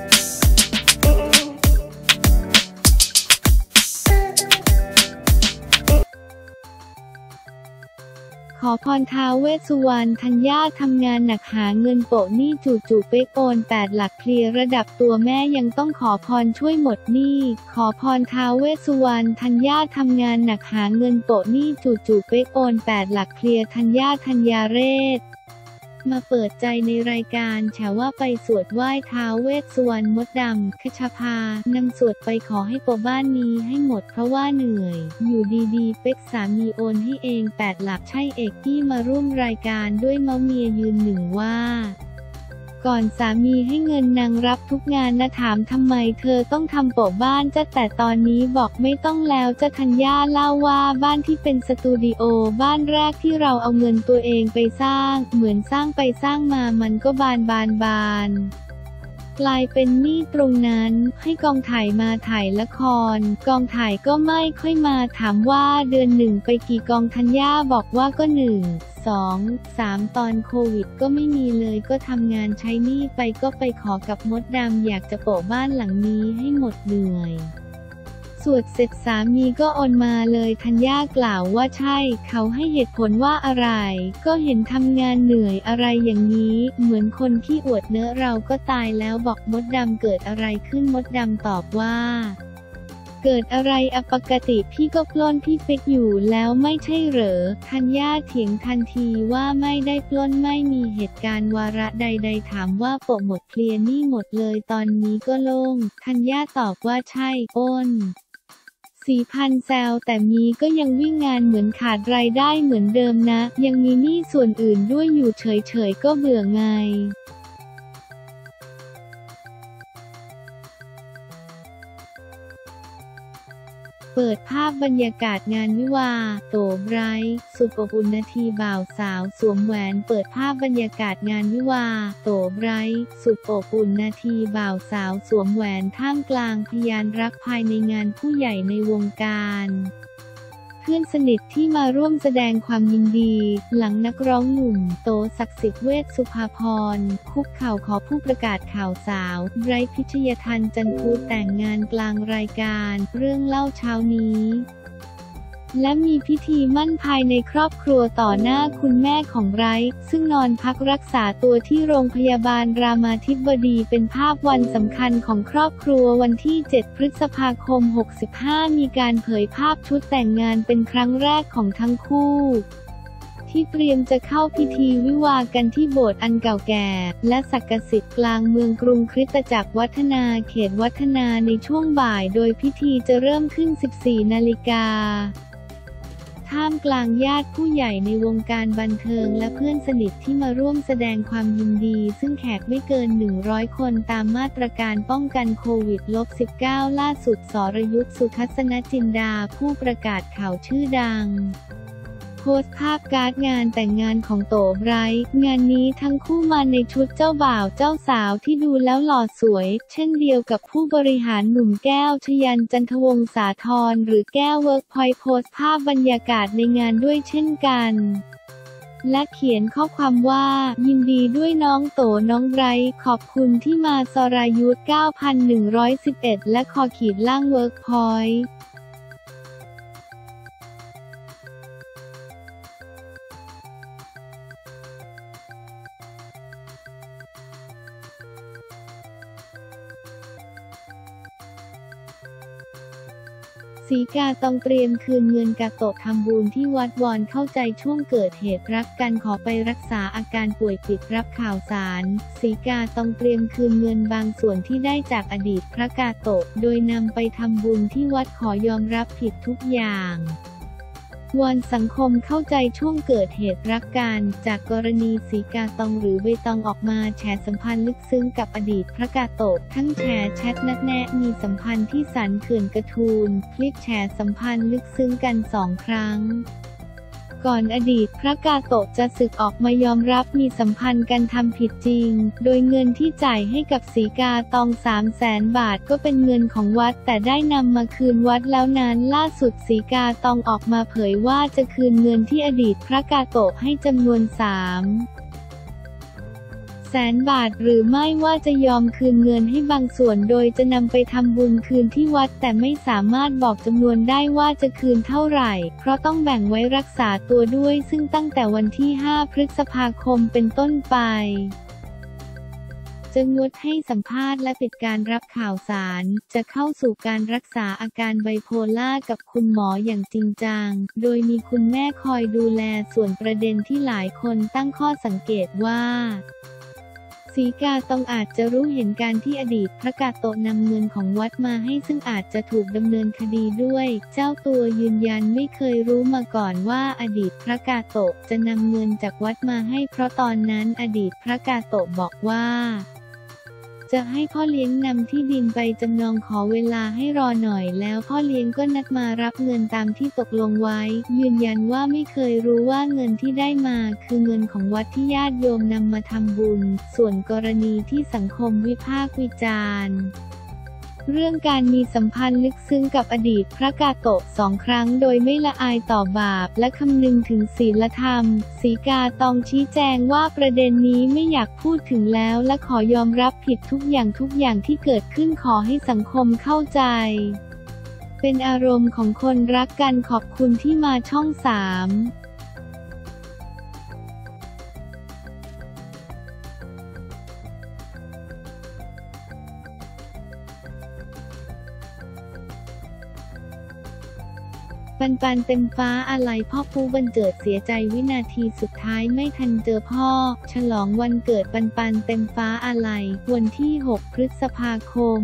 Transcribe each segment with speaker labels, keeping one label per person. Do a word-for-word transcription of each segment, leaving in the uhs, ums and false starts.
Speaker 1: ขอพรท้าวเวสสุวรรณธัญญาทำงานหนักหาเงินโปะหนี้จู่ๆเป๊กโอนแปดหลักเคลียร์ระดับตัวแม่ยังต้องขอพรช่วยหมดหนี้ขอพรท้าวเวสสุวรรณธัญญาทำงานหนักหาเงินโปะหนี้จู่ๆเป๊กโอนแปดหลักเคลียร์ธัญญาธัญญาเรศมาเปิดใจในรายการแฉว่าไปสวดไหว้ท้าวเวสสุวรรณมดดำคชภานำสวดไปขอให้โปะบ้านนี้ให้หมดเพราะว่าเหนื่อยอยู่ดีๆเป๊กสามีโอนให้เองแปดหลักใช่เอกกี้มาร่วมรายการด้วยเมาเมียยืนหนึ่งว่าก่อนสามีให้เงินนางรับทุกงานนะถามทำไมเธอต้องทำโปะบ้านจะแต่ตอนนี้บอกไม่ต้องแล้วจะธัญญาเล่าว่าบ้านที่เป็นสตูดิโอบ้านแรกที่เราเอาเงินตัวเองไปสร้างเหมือนสร้างไปสร้างมามันก็บานบานบานกลายเป็นหนี้ตรงนั้นให้กองถ่ายมาถ่ายละครกองถ่ายก็ไม่ค่อยมาถามว่าเดือนหนึ่งไปกี่กองธัญญาบอกว่าก็หนึ่งสองสามตอนโควิดก็ไม่มีเลยก็ทำงานใช้หนี้ไปก็ไปขอกับมดดำอยากจะโปะบ้านหลังนี้ให้หมดเหนื่อยสวดเสร็จสามีก็โอนมาเลยธัญญากล่าวว่าใช่เขาให้เหตุผลว่าอะไรก็เห็นทำงานเหนื่อยอะไรอย่างนี้เหมือนคนขี้อวดเนอะเราก็ตายแล้วบอกมดดำเกิดอะไรขึ้นมดดำตอบว่าเกิดอะไรอปกติพี่ก็ปล้นพี่เป๊กอยู่แล้วไม่ใช่เหรอธัญญาเถียงทันทีว่าไม่ได้ปล้นไม่มีเหตุการณ์วาระใดๆถามว่าโปะหมดเคลียร์หนี้หมดเลยตอนนี้ก็โล่งธัญญาตอบว่าใช่โอนสี่พันแซวแต่มีก็ยังวิ่งงานเหมือนขาดรายได้เหมือนเดิมนะยังมีหนี้ส่วนอื่นด้วยอยู่เฉยๆก็เบื่อไงเปิดภาพบรรยากาศงานวิวาห์โตไบรท์สุดอบอุ่นนาทีบ่าวสาวสวมแหวนเปิดภาพบรรยากาศงานวิวาห์โตไบรท์สุดอบอุ่นนาทีบ่าวสาวสวมแหวนท่ามกลางพยานรักภายในงานผู้ใหญ่ในวงการเพื่อนสนิทที่มาร่วมแสดงความยินดีหลังนักร้องหนุ่มโตศักดิ์สิทธิ์เวชสุภาพรคุกเข่าขอผู้ประกาศข่าวสาวไบรท์พิชยทันจันทูแต่งงานกลางรายการเรื่องเล่าเช้านี้และมีพิธีมั่นภายในครอบครัวต่อหน้าคุณแม่ของไบรท์ซึ่งนอนพักรักษาตัวที่โรงพยาบาลรามาธิบดีเป็นภาพวันสำคัญของครอบครัววันที่เจ็ดพฤษภาคมหกสิบห้ามีการเผยภาพชุดแต่งงานเป็นครั้งแรกของทั้งคู่ที่เตรียมจะเข้าพิธีวิวาห์กันที่โบสถ์อันเก่าแก่และศักดิ์สิทธิ์กลางเมืองกรุงคริสตจักรวัฒนาเขตวัฒนาในช่วงบ่ายโดยพิธีจะเริ่มขึ้น สิบสี่นาฬิกาท่ามกลางญาติผู้ใหญ่ในวงการบันเทิงและเพื่อนสนิทที่มาร่วมแสดงความยินดีซึ่งแขกไม่เกินหนึ่งร้อยคนตามมาตรการป้องกันโควิด สิบเก้า ล่าสุดสรยุทธ สุทัศนจินดาผู้ประกาศข่าวชื่อดังโพสต์ภาพการ์ดงานแต่งงานของโตไบรท์งานนี้ทั้งคู่มาในชุดเจ้าบ่าวเจ้าสาวที่ดูแล้วหล่อสวยเช่นเดียวกับผู้บริหารหนุ่มแก้วชยันจันทวงศ์สาธรหรือแก้วเวิร์กพอยต์โพสต์ภาพบรรยากาศในงานด้วยเช่นกันและเขียนข้อความว่ายินดีด้วยน้องโตน้องไบรท์ขอบคุณที่มาสรายุทธ เก้าพันหนึ่งร้อยสิบเอ็ด และคอขีดล่างเวิร์กพอยต์สีกาต้องเตรียมคืนเงินกาโตะทำบุญที่วัดวอนเข้าใจช่วงเกิดเหตุรักกันขอไปรักษาอาการป่วยปิดรับข่าวสารสีกาต้องเตรียมคืนเงินบางส่วนที่ได้จากอดีตพระกาโตะโดยนำไปทำบุญที่วัดขอยอมรับผิดทุกอย่างวอนสังคมเข้าใจช่วงเกิดเหตุรักกันจากกรณีสีกาตองหรือใบตองออกมาแฉสัมพันธ์ลึกซึ้งกับอดีตพระกาโตะทั้งแฉแชทนัดแนะมีสัมพันธ์ที่ศาลเขื่อนกระทูลคลิปแฉสัมพันธ์ลึกซึ้งกันสองครั้งก่อนอดีตพระกาโตะจะสึกออกมายอมรับมีสัมพันธ์กันทำผิดจริงโดยเงินที่จ่ายให้กับสีกาตองสามแสนบาทก็เป็นเงินของวัดแต่ได้นำมาคืนวัดแล้วนั้นล่าสุดสีกาตองออกมาเผยว่าจะคืนเงินที่อดีตพระกาโตะให้จำนวนสามแสแสนบาทหรือไม่ว่าจะยอมคืนเงินให้บางส่วนโดยจะนำไปทำบุญคืนที่วัดแต่ไม่สามารถบอกจำนวนได้ว่าจะคืนเท่าไหร่เพราะต้องแบ่งไว้รักษาตัวด้วยซึ่งตั้งแต่วันที่ห้าพฤษภาคมเป็นต้นไปจะงดให้สัมภาษณ์และปิดการรับข่าวสารจะเข้าสู่การรักษาอาการไบโพล่ากับคุณหมออย่างจริงจังโดยมีคุณแม่คอยดูแลส่วนประเด็นที่หลายคนตั้งข้อสังเกตว่าสีกาตองอาจจะรู้เห็นการที่อดีตพระกาโตะนำเงินของวัดมาให้ซึ่งอาจจะถูกดำเนินคดีด้วยเจ้าตัวยืนยันไม่เคยรู้มาก่อนว่าอดีตพระกาโตะจะนำเงินจากวัดมาให้เพราะตอนนั้นอดีตพระกาโตะบอกว่าจะให้พ่อเลี้ยงนำที่ดินไปจำนองขอเวลาให้รอหน่อยแล้วพ่อเลี้ยงก็นัดมารับเงินตามที่ตกลงไว้ยืนยันว่าไม่เคยรู้ว่าเงินที่ได้มาคือเงินของวัดที่ญาติโยมนำมาทำบุญส่วนกรณีที่สังคมวิพากษ์วิจารณ์เรื่องการมีสัมพันธ์ลึกซึ้งกับอดีตพระกาโตะสองครั้งโดยไม่ละอายต่อบาปและคำนึงถึงศีลธรรมสีกาตองชี้แจงว่าประเด็นนี้ไม่อยากพูดถึงแล้วและขอยอมรับผิดทุกอย่างทุกอย่างที่เกิดขึ้นขอให้สังคมเข้าใจเป็นอารมณ์ของคนรักกันขอบคุณที่มาช่องสามปันปันเต็มฟ้าอาลัยพ่อปูบันเจิดเสียใจวินาทีสุดท้ายไม่ทันเจอพ่อฉลองวันเกิดปันปันเต็มฟ้าอาลัยวันที่หกพฤษภาคม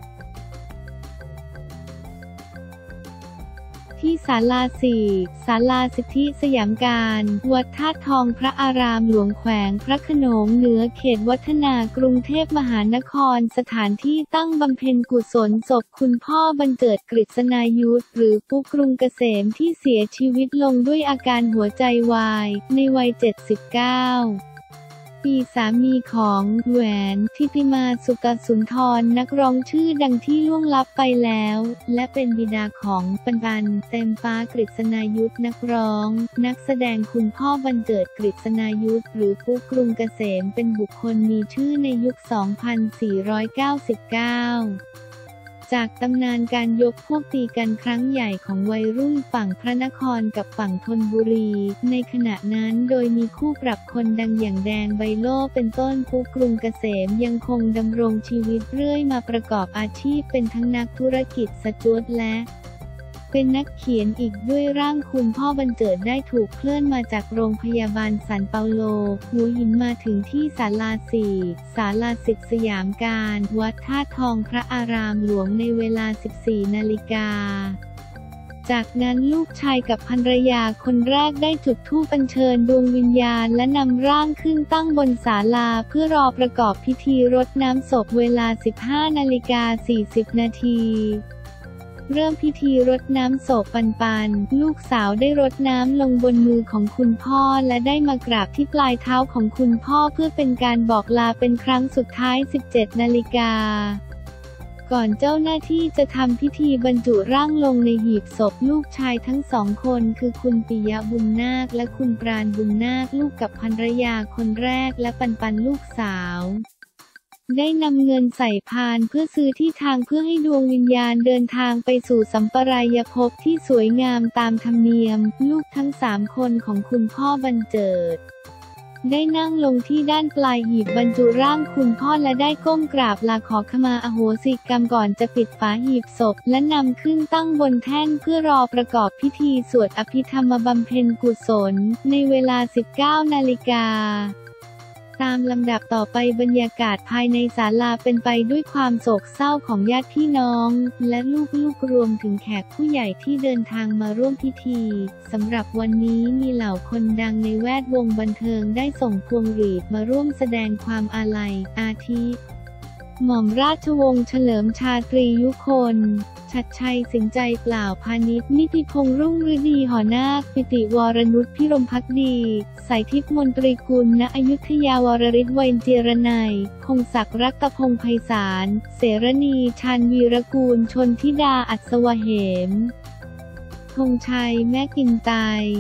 Speaker 1: ที่ศาลาสี่ศาลาสิทธิสยามการวัดธาตุทองพระอารามหลวงแขวงพระโขนงเหนือเขตวัฒนากรุงเทพมหานครสถานที่ตั้งบำเพ็ญกุศลศพคุณพ่อบรรเจิดกฤษณายุทธหรือปุ๊กกรุงเกษมที่เสียชีวิตลงด้วยอาการหัวใจวายในวัยเจ็ดสิบเก้าปีสามีของแหวนทิติมาสุกสุนทรนักร้องชื่อดังที่ล่วงลับไปแล้วและเป็นบิดาของปันปันเต็มฟ้ากฤษณายุทธนักร้องนักแสดงคุณพ่อบรรเจิดกฤษณายุทธหรือปุ๊กกรุงเกษมเป็นบุคคลมีชื่อในยุค สองพันสี่ร้อยเก้าสิบเก้าจากตำนานการยกพวกตีกันครั้งใหญ่ของวัยรุ่นฝั่งพระนครกับฝั่งธนบุรีในขณะนั้นโดยมีคู่ปรับคนดังอย่างแดงใบโล่เป็นต้นปุ๊กกรุงเกษมยังคงดำรงชีวิตเรื่อยมาประกอบอาชีพเป็นทั้งนักธุรกิจสจวตและเป็นนักเขียนอีกด้วยร่างคุณพ่อบรรเจิดได้ถูกเคลื่อนมาจากโรงพยาบาลสันเปาโลหัวหินมาถึงที่ศาลาสี่ศาลาสิทธิสยามการวัดธาตุทองพระอารามหลวงในเวลา สิบสี่นาฬิกาจากนั้นลูกชายกับภรรยาคนแรกได้จุดธูปอัญเชิญดวงวิญญาณและนำร่างขึ้นตั้งบนศาลาเพื่อรอประกอบพิธีรดน้ำศพเวลา สิบห้านาฬิกาสี่สิบนาทีเริ่มพิธีรดน้ำศพปันปันลูกสาวได้รดน้ำลงบนมือของคุณพ่อและได้มากราบที่ปลายเท้าของคุณพ่อเพื่อเป็นการบอกลาเป็นครั้งสุดท้าย สิบเจ็ดนาฬิกาก่อนเจ้าหน้าที่จะทำพิธีบรรจุร่างลงในหีบศพลูกชายทั้งสองคนคือคุณปิยะบุญนาคและคุณปราณบุญนาคลูกกับภรรยาคนแรกและปันปันลูกสาวได้นำเงินใส่พานเพื่อซื้อที่ทางเพื่อให้ดวงวิญญาณเดินทางไปสู่สัมปรายภพที่สวยงามตามธรรมเนียมลูกทั้งสามคนของคุณพ่อบรรเจิดได้นั่งลงที่ด้านปลายหีบบรรจุร่างคุณพ่อและได้ก้มกราบลาขอขมาอโหสิกรรมก่อนจะปิดฝาหีบศพและนำขึ้นตั้งบนแท่นเพื่อรอประกอบพิธีสวดอภิธรรมบำเพ็ญกุศลในเวลา สิบเก้านาฬิกาตามลำดับต่อไปบรรยากาศภายในศาลาเป็นไปด้วยความโศกเศร้าของญาติพี่น้องและลูกๆรวมถึงแขกผู้ใหญ่ที่เดินทางมาร่วมพิธีสำหรับวันนี้มีเหล่าคนดังในแวดวงบันเทิงได้ส่งพวงหรีดมาร่วมแสดงความอาลัยอาทิหม่อมราชวงศ์เฉลิมชาตรียุคนชัดชัยสิงห์ใจเปล่าพานิชนิติพงษ์รุ่งฤดีหอนาคปิติวรนุชพิรมภักดีสายทิพย์มนตรีกุลณอยุธยาวรริศเวนเจรนัยพงศักดิ์รัตพงษ์ไพศาลเสรณีชาญวีรกูลชนธิดาอัศวเหมธงชัยแม่กินตายพ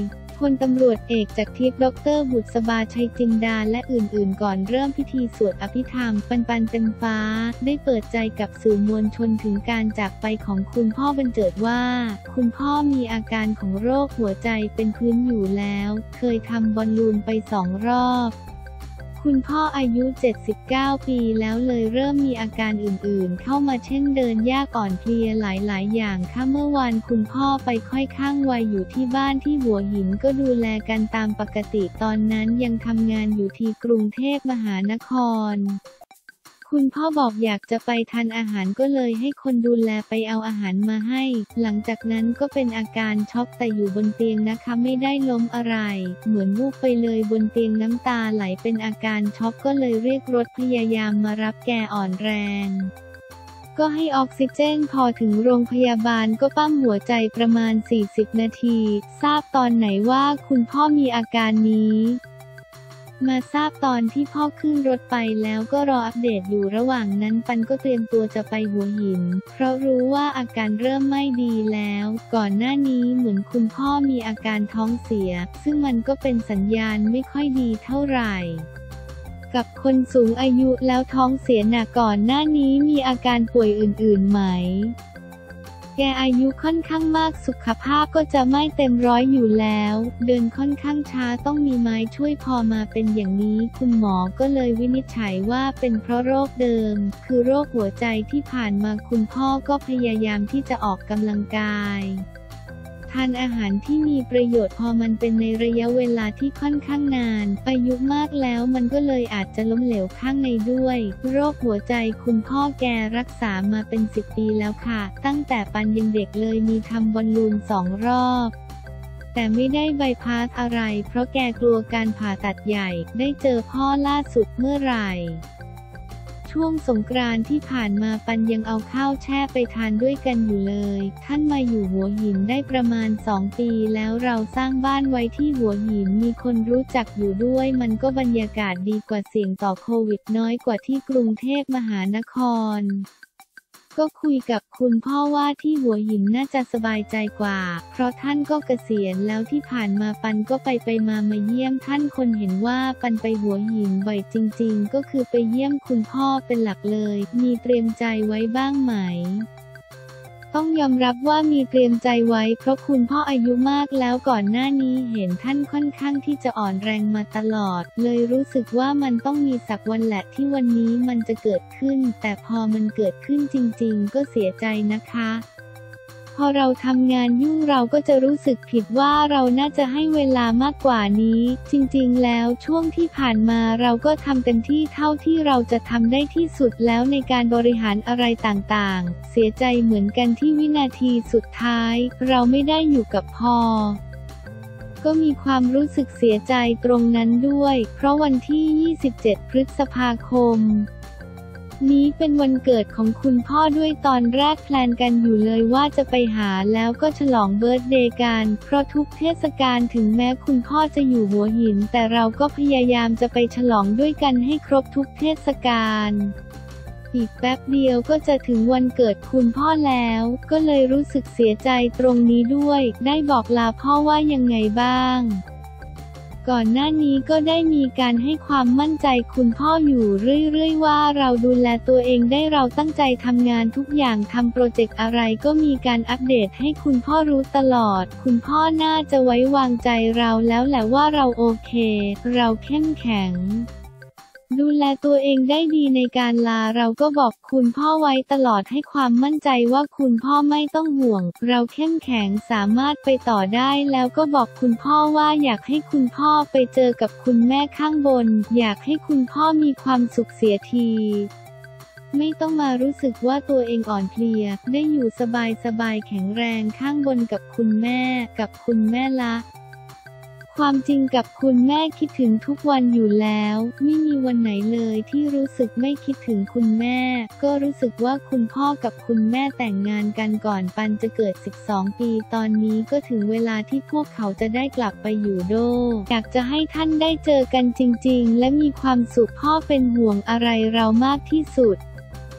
Speaker 1: ลตำรวจเอกจากทิพย์ดร.บุษบาชัยจินดาและอื่นๆก่อนเริ่มพิธีสวดอภิธรรมปันปันเต็มฟ้าได้เปิดใจกับสื่อมวลชนถึงการจากไปของคุณพ่อบรรเจิดว่าคุณพ่อมีอาการของโรคหัวใจเป็นพื้นอยู่แล้วเคยทำบอลลูนไปสองรอบคุณพ่ออายุเจ็ดสิบเก้าปีแล้วเลยเริ่มมีอาการอื่นๆเข้ามาเช่นเดินยากอ่อนเพลียหลายๆอย่างค่ะเมื่อวานคุณพ่อไปค่อยข้างวัยอยู่ที่บ้านที่หัวหินก็ดูแลกันตามปกติตอนนั้นยังทำงานอยู่ที่กรุงเทพมหานครคุณพ่อบอกอยากจะไปทานอาหารก็เลยให้คนดูแลไปเอาอาหารมาให้หลังจากนั้นก็เป็นอาการช็อกแต่อยู่บนเตียงนะคะไม่ได้ล้มอะไรเหมือนวูบไปเลยบนเตียงน้ำตาไหลเป็นอาการช็อกก็เลยเรียกรถพยายามมารับแกอ่อนแรงก็ให้ออกซิเจนพอถึงโรงพยาบาลก็ปั้มหัวใจประมาณสี่สิบนาทีทราบตอนไหนว่าคุณพ่อมีอาการนี้มาทราบตอนที่พ่อขึ้นรถไปแล้วก็รออัปเดตอยู่ระหว่างนั้นปันก็เตรียมตัวจะไปหัวหินเพราะรู้ว่าอาการเริ่มไม่ดีแล้วก่อนหน้านี้เหมือนคุณพ่อมีอาการท้องเสียซึ่งมันก็เป็นสัญญาณไม่ค่อยดีเท่าไหร่กับคนสูงอายุแล้วท้องเสียหนักก่อนหน้านี้มีอาการป่วยอื่นๆไหมแกอายุค่อนข้างมากสุขภาพก็จะไม่เต็มร้อยอยู่แล้วเดินค่อนข้างช้าต้องมีไม้ช่วยพอมาเป็นอย่างนี้คุณหมอก็เลยวินิจฉัยว่าเป็นเพราะโรคเดิมคือโรคหัวใจที่ผ่านมาคุณพ่อก็พยายามที่จะออกกำลังกายทานอาหารที่มีประโยชน์พอมันเป็นในระยะเวลาที่ค่อนข้างนานอายุมากแล้วมันก็เลยอาจจะล้มเหลวข้างในด้วยโรคหัวใจคุณพ่อแกรักษามาเป็นสิบปีแล้วค่ะตั้งแต่ปันยังเด็กเลยมีทำบอลลูนสองรอบแต่ไม่ได้ใบพาสอะไรเพราะแกกลัวการผ่าตัดใหญ่ได้เจอพ่อล่าสุดเมื่อไหร่ช่วงสงกรานต์ที่ผ่านมาปันยังเอาข้าวแช่ไปทานด้วยกันอยู่เลยท่านมาอยู่หัวหินได้ประมาณสองปีแล้วเราสร้างบ้านไว้ที่หัวหินมีคนรู้จักอยู่ด้วยมันก็บรรยากาศดีกว่าเสี่ยงต่อโควิดน้อยกว่าที่กรุงเทพมหานครก็คุยกับคุณพ่อว่าที่หัวหินน่าจะสบายใจกว่าเพราะท่านก็เกษียณแล้วที่ผ่านมาปันก็ไปไปมามาเยี่ยมท่านคนเห็นว่าปันไปหัวหินบ่อยจริงๆก็คือไปเยี่ยมคุณพ่อเป็นหลักเลยมีเตรียมใจไว้บ้างไหมต้องยอมรับว่ามีเตรียมใจไว้เพราะคุณพ่ออายุมากแล้วก่อนหน้านี้เห็นท่านค่อนข้างที่จะอ่อนแรงมาตลอดเลยรู้สึกว่ามันต้องมีสักวันแหละที่วันนี้มันจะเกิดขึ้นแต่พอมันเกิดขึ้นจริงๆก็เสียใจนะคะพอเราทำงานยุ่งเราก็จะรู้สึกผิดว่าเราน่าจะให้เวลามากกว่านี้จริงๆแล้วช่วงที่ผ่านมาเราก็ทำเต็มที่เท่าที่เราจะทำได้ที่สุดแล้วในการบริหารอะไรต่างๆเสียใจเหมือนกันที่วินาทีสุดท้ายเราไม่ได้อยู่กับพ่อก็มีความรู้สึกเสียใจตรงนั้นด้วยเพราะวันที่ยี่สิบเจ็ดพฤษภาคมนี้เป็นวันเกิดของคุณพ่อด้วยตอนแรกแพลนกันอยู่เลยว่าจะไปหาแล้วก็ฉลองเบิร์ธเดย์กันเพราะทุกเทศกาลถึงแม้คุณพ่อจะอยู่หัวหินแต่เราก็พยายามจะไปฉลองด้วยกันให้ครบทุกเทศกาลอีกแป๊บเดียวก็จะถึงวันเกิดคุณพ่อแล้วก็เลยรู้สึกเสียใจตรงนี้ด้วยได้บอกลาพ่อว่ายังไงบ้างก่อนหน้านี้ก็ได้มีการให้ความมั่นใจคุณพ่ออยู่เรื่อยๆว่าเราดูแลตัวเองได้เราตั้งใจทำงานทุกอย่างทำโปรเจกต์อะไรก็มีการอัปเดตให้คุณพ่อรู้ตลอดคุณพ่อน่าจะไว้วางใจเราแล้วแหละว่าเราโอเคเราเข้มแข็งดูแลตัวเองได้ดีในการลาเราก็บอกคุณพ่อไว้ตลอดให้ความมั่นใจว่าคุณพ่อไม่ต้องห่วงเราเข้มแข็งสามารถไปต่อได้แล้วก็บอกคุณพ่อว่าอยากให้คุณพ่อไปเจอกับคุณแม่ข้างบนอยากให้คุณพ่อมีความสุขเสียทีไม่ต้องมารู้สึกว่าตัวเองอ่อนเพลียได้อยู่สบายๆแข็งแรงข้างบนกับคุณแม่กับคุณแม่ละความจริงกับคุณแม่คิดถึงทุกวันอยู่แล้วไม่มีวันไหนเลยที่รู้สึกไม่คิดถึงคุณแม่ก็รู้สึกว่าคุณพ่อกับคุณแม่แต่งงานกันก่อนปันจะเกิดสิบสองปีตอนนี้ก็ถึงเวลาที่พวกเขาจะได้กลับไปอยู่โดอยากจะให้ท่านได้เจอกันจริงๆและมีความสุขพ่อเป็นห่วงอะไรเรามากที่สุด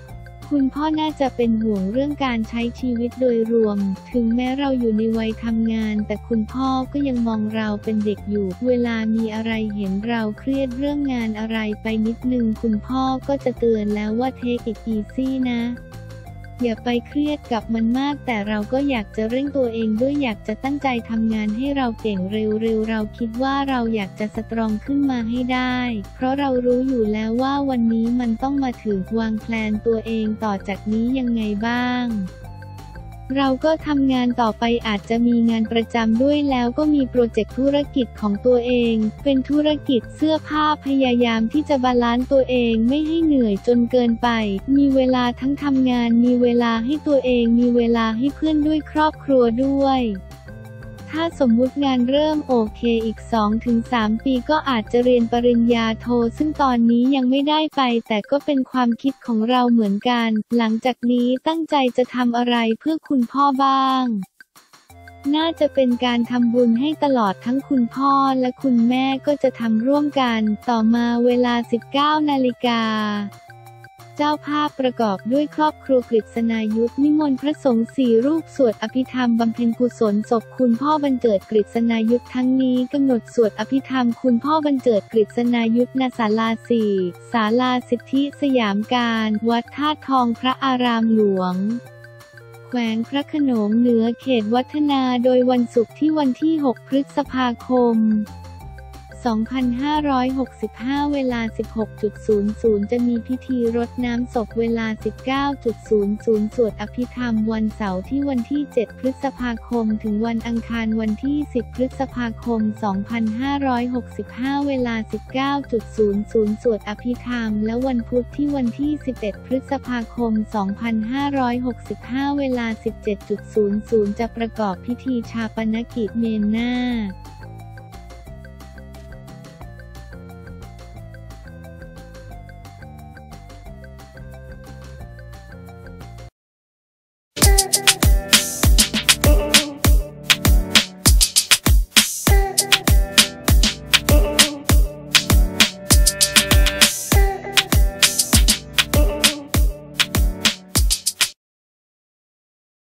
Speaker 1: คุณพ่อน่าจะเป็นห่วงเรื่องการใช้ชีวิตโดยรวมถึงแม้เราอยู่ในวัยทำงานแต่คุณพ่อก็ยังมองเราเป็นเด็กอยู่เวลามีอะไรเห็นเราเครียดเรื่องงานอะไรไปนิดนึงคุณพ่อก็จะเตือนแล้วว่า take it easy นะอย่าไปเครียดกับมันมากแต่เราก็อยากจะเร่งตัวเองด้วยอยากจะตั้งใจทำงานให้เราเก่งเร็วๆเราคิดว่าเราอยากจะสตรองขึ้นมาให้ได้เพราะเรารู้อยู่แล้วว่าวันนี้มันต้องมาถึงวางแพลนตัวเองต่อจากนี้ยังไงบ้างเราก็ทำงานต่อไปอาจจะมีงานประจำด้วยแล้วก็มีโปรเจกต์ธุรกิจของตัวเองเป็นธุรกิจเสื้อผ้าพยายามที่จะบาลานซ์ตัวเองไม่ให้เหนื่อยจนเกินไปมีเวลาทั้งทำงานมีเวลาให้ตัวเองมีเวลาให้เพื่อนด้วยครอบครัวด้วยถ้าสมมุติงานเริ่มโอเคอีก สองถึงสาม ปีก็อาจจะเรียนปริญญาโทซึ่งตอนนี้ยังไม่ได้ไปแต่ก็เป็นความคิดของเราเหมือนกันหลังจากนี้ตั้งใจจะทำอะไรเพื่อคุณพ่อบ้างน่าจะเป็นการทำบุญให้ตลอดทั้งคุณพ่อและคุณแม่ก็จะทำร่วมกันต่อมาเวลา สิบเก้า นาฬิกาเจ้าภาพประกอบด้วยครอบครัวกฤษณายุทธนิมนต์พระสงฆ์สี่รูปสวดอภิธรรมบำเพ็ญกุศลศพคุณพ่อบรรเจิดกฤษณายุทธทั้งนี้กำหนดสวดอภิธรรมคุณพ่อบรรเจิดกฤษณายุทธณศาลาสี่ศาลาสิทธิสยามการวัดธาตุทองพระอารามหลวงแขวงพระโขนงเหนือเขตวัฒนาโดยวันศุกร์ที่วันที่ หก พฤษภาคมสองพันห้าร้อยหกสิบห้า เวลา สิบหกนาฬิกา จะมีพิธีรดน้ำศพเวลา สิบเก้านาฬิกา สวดอภิธรรมวันเสาร์ที่วันที่ เจ็ด พฤษภาคมถึงวันอังคารวันที่ สิบ พฤษภาคม สองพันห้าร้อยหกสิบห้า เวลา สิบเก้านาฬิกา สวดอภิธรรมและวันพุธที่วันที่ สิบเอ็ด พฤษภาคม สองพันห้าร้อยหกสิบห้า เวลา สิบเจ็ดนาฬิกา จะประกอบพิธีฌาปนกิจเมนหน้า